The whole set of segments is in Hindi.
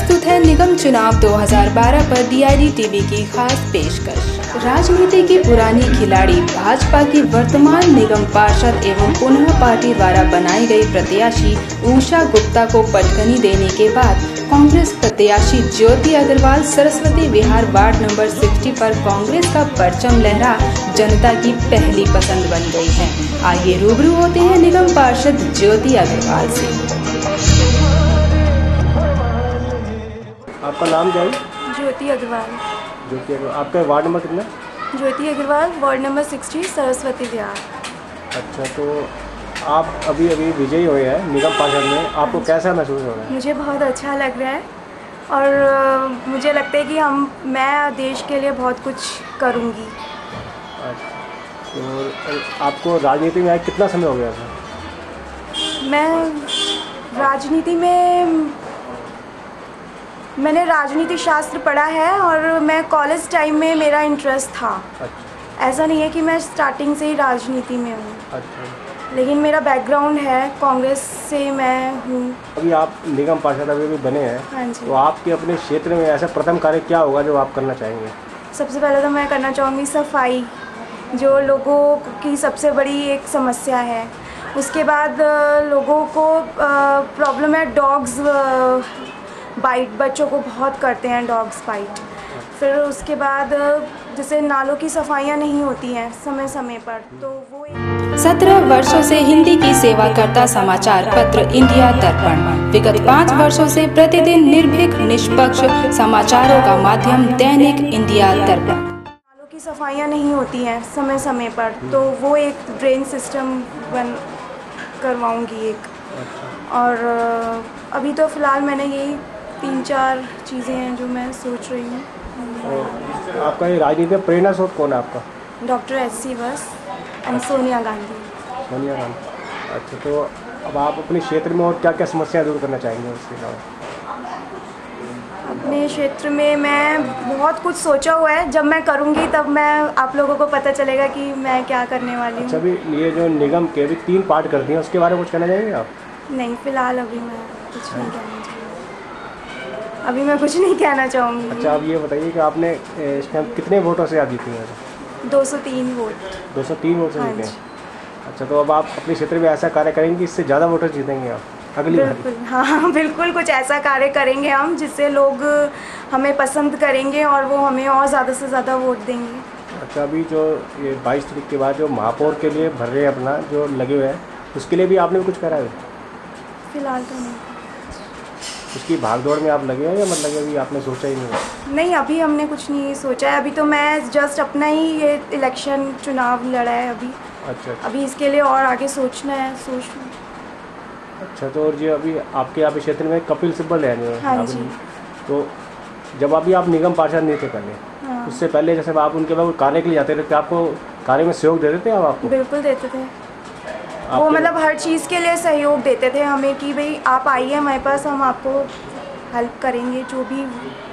प्रस्तुत है निगम चुनाव 2012 पर डीआईडी टीवी की खास पेशकश। राजनीति की पुरानी खिलाड़ी भाजपा की वर्तमान निगम पार्षद एवं पुनः पार्टी द्वारा बनाई गई प्रत्याशी उषा गुप्ता को पटकनी देने के बाद कांग्रेस प्रत्याशी ज्योति अग्रवाल सरस्वती विहार वार्ड नंबर 60 पर कांग्रेस का परचम लहरा जनता की पहली पसंद बन गई है। आइए रूबरू होते हैं निगम पार्षद ज्योति अग्रवाल से। आपका नाम क्या है? ज्योति अग्रवाल। ज्योति अग्रवाल। आपका वार्ड नंबर कितना? Jyoti Agrawal, ward number 60, Saraswati Vihar. अच्छा, तो आप अभी विजयी हुए हैं निगम पार्षद में, आपको कैसा महसूस हो रहा है? मुझे बहुत अच्छा लग रहा है और मुझे लगता है कि मैं देश के लिए बहुत कुछ करूँगी। अच्छा, तो आपको राजनीति में आए कितना समय हो गया था? मैंने राजनीति शास्त्र पढ़ा है और मैं कॉलेज टाइम में मेरा इंटरेस्ट था। अच्छा। ऐसा नहीं है कि मैं स्टार्टिंग से ही राजनीति में हूँ। अच्छा। लेकिन मेरा बैकग्राउंड है, कांग्रेस से मैं हूँ। अभी आप निगम पार्षद अभी बने हैं। हाँ जी। तो आपके अपने क्षेत्र में ऐसा प्रथम कार्य क्या होगा जो आप करना चाहेंगे? सबसे पहले तो मैं करना चाहूँगी सफाई, जो लोगों की सबसे बड़ी एक समस्या है। उसके बाद लोगों को प्रॉब्लम है डॉग्स बाइट, बच्चों को बहुत करते हैं डॉग्स बाइट। फिर उसके बाद जैसे नालों की सफाइयाँ नहीं होती हैं समय समय पर, तो वो 17 वर्षों से हिंदी की सेवा करता समाचार पत्र इंडिया दर्पण विगत 5 वर्षों से प्रतिदिन निर्भीक निष्पक्ष समाचारों का माध्यम दैनिक इंडिया दर्पण। नालों की सफाइयाँ नहीं होती हैं समय समय पर, तो वो एक ड्रेन सिस्टम करवाऊँगी एक। और अभी तो फ़िलहाल मैंने यही 3-4 चीज़ें हैं जो मैं सोच रही हूँ। आपका ये राजनीति में प्रेरणा स्रोत कौन है आपका? डॉक्टर एस.सी. बस एंड सोनिया गांधी। सोनिया गांधी। अच्छा, तो अब आप अपने क्षेत्र में और क्या क्या समस्याएं दूर करना चाहेंगे उसके अलावा? अपने क्षेत्र में मैं बहुत कुछ सोचा हुआ है, जब मैं करूँगी तब मैं आप लोगों को पता चलेगा कि मैं क्या करने वाली हूँ। अच्छा, अभी ये जो निगम के अभी 3 पार्ट करती हैं उसके बारे में कुछ कहना चाहेंगे आप? नहीं, फ़िलहाल अभी मैं कुछ नहीं कहना चाहूँगी। अभी मैं कुछ नहीं कहना चाहूँगी। अच्छा, अब ये बताइए कि आपने इस टाइम कितने वोटों से आप जीती हैं? 203 वोट। 203 वोट से हाँ जीते हैं। अच्छा, तो अब आप अपने क्षेत्र में ऐसा कार्य करेंगे कि इससे ज़्यादा वोटर जीतेंगे आप अगली बार? बिल्कुल, हाँ बिल्कुल, कुछ ऐसा कार्य करेंगे हम जिससे लोग हमें पसंद करेंगे और वो हमें और ज़्यादा से ज़्यादा वोट देंगे। अच्छा, अभी जो ये 22 तारीख के बाद जो महापौर के लिए भर रहे हैं अपना जो लगे हुए हैं, उसके लिए भी आपने कुछ करा है? फ़िलहाल तो नहीं। उसकी भागदौड़ में आप लगे हैं या मतलब अभी आपने सोचा ही नहीं? नहीं, अभी हमने कुछ नहीं सोचा है। अभी तो मैं जस्ट अपना ही ये इलेक्शन चुनाव लड़ा है अभी। अच्छा। अभी इसके लिए और आगे सोचना है, सोच लूँ। अच्छा, तो और जो अभी आपके यहाँ पे क्षेत्र में कपिल सिब्बल है जो हाँ जी। तो जब अभी आप निगम पार्षद नहीं थे पहले, हाँ। उससे पहले जैसे आप उनके बाद कार्य के लिए जाते थे, तो आपको कार्य में सहयोग देते थे आपको? बिल्कुल देते थे। वो मतलब हर चीज़ के लिए सहयोग देते थे हमें कि भाई आप आइए हमारे पास, हम आपको हेल्प करेंगे, जो भी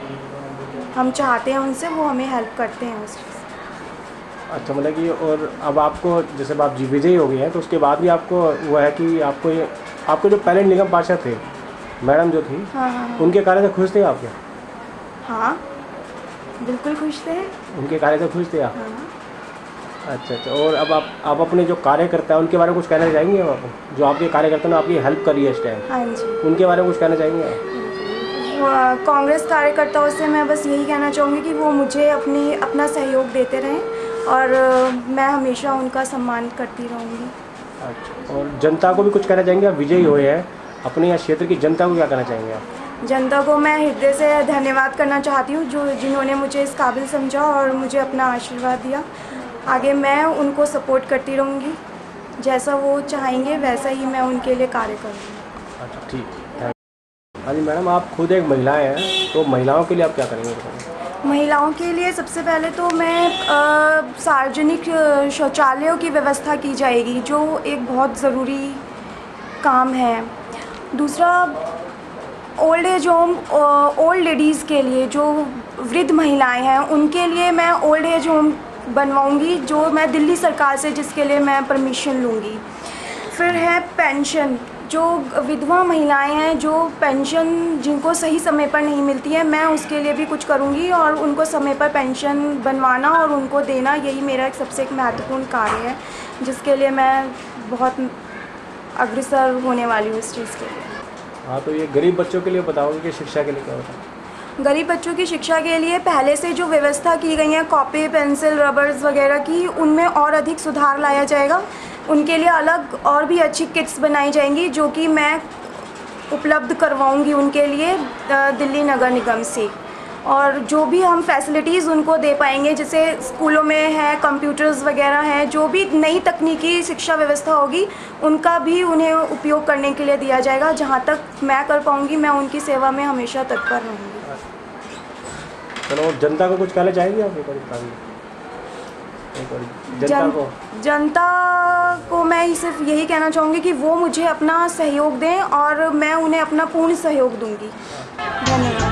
हम चाहते हैं उनसे वो हमें हेल्प करते हैं उस चीज़। अच्छा, मतलब कि और अब आपको जैसे आप विजयी हो गए हैं तो उसके बाद भी आपको वो है कि आपको जो पहले निगम पार्षद थे मैडम जो थी, हाँ। उनके कार्य से खुश थे आप क्या? हाँ, बिल्कुल खुश थे। उनके कार्य से खुश थे आप? हाँ। अच्छा, और अब आप अपने जो कार्यकर्ता हैं उनके बारे में कुछ कहना चाहेंगे? आप जो आपके कार्यकर्ता ने आपकी हेल्प करी है इस टाइम, हाँ जी, उनके बारे में कुछ कहना चाहेंगे आप? कांग्रेस कार्यकर्ताओं से मैं बस यही कहना चाहूँगी कि वो मुझे अपना सहयोग देते रहें और मैं हमेशा उनका सम्मान करती रहूँगी। अच्छा, और जनता को भी कुछ कहना चाहेंगे? आप विजयी हुए हैं, अपने यहाँ क्षेत्र की जनता को क्या कहना चाहेंगे आप? जनता को मैं हृदय से धन्यवाद करना चाहती हूँ जिन्होंने मुझे इस काबिल समझा और मुझे अपना आशीर्वाद दिया। आगे मैं उनको सपोर्ट करती रहूँगी, जैसा वो चाहेंगे वैसा ही मैं उनके लिए कार्य करूँगी। अच्छा, ठीक है। हाँ जी मैडम, आप खुद एक महिलाएं हैं, तो महिलाओं के लिए आप क्या करेंगे? महिलाओं के लिए सबसे पहले तो मैं सार्वजनिक शौचालयों की व्यवस्था की जाएगी, जो एक बहुत ज़रूरी काम है। दूसरा, old age home, old ladies के लिए, जो वृद्ध महिलाएं हैं उनके लिए मैं ओल्ड एज होम बनवाऊंगी, जो मैं दिल्ली सरकार से जिसके लिए मैं परमिशन लूँगी। फिर है पेंशन, जो विधवा महिलाएं हैं, जो पेंशन जिनको सही समय पर नहीं मिलती है, मैं उसके लिए भी कुछ करूंगी और उनको समय पर पेंशन बनवाना और उनको देना, यही मेरा एक सबसे एक महत्वपूर्ण कार्य है, जिसके लिए मैं बहुत अग्रसर होने वाली हूँ इस चीज़ के लिए। हाँ, तो ये गरीब बच्चों के लिए बताओगे कि शिक्षा के लिए क्या होता है? गरीब बच्चों की शिक्षा के लिए पहले से जो व्यवस्था की गई है कॉपी, पेंसिल, रबर्स वगैरह की, उनमें और अधिक सुधार लाया जाएगा। उनके लिए अलग और भी अच्छी किट्स बनाई जाएंगी, जो कि मैं उपलब्ध करवाऊंगी उनके लिए दिल्ली नगर निगम से। और जो भी हम फैसिलिटीज़ उनको दे पाएंगे, जैसे स्कूलों में है कंप्यूटर्स वगैरह हैं, जो भी नई तकनीकी शिक्षा व्यवस्था होगी उनका भी उन्हें उपयोग करने के लिए दिया जाएगा। जहाँ तक मैं कर पाऊँगी, मैं उनकी सेवा में हमेशा तत्पर रहूँगी। चलो, जनता को कुछ कहना चाहेंगे आप? जनता को मैं सिर्फ यही कहना चाहूँगी कि वो मुझे अपना सहयोग दें और मैं उन्हें अपना पूर्ण सहयोग दूँगी। धन्यवाद।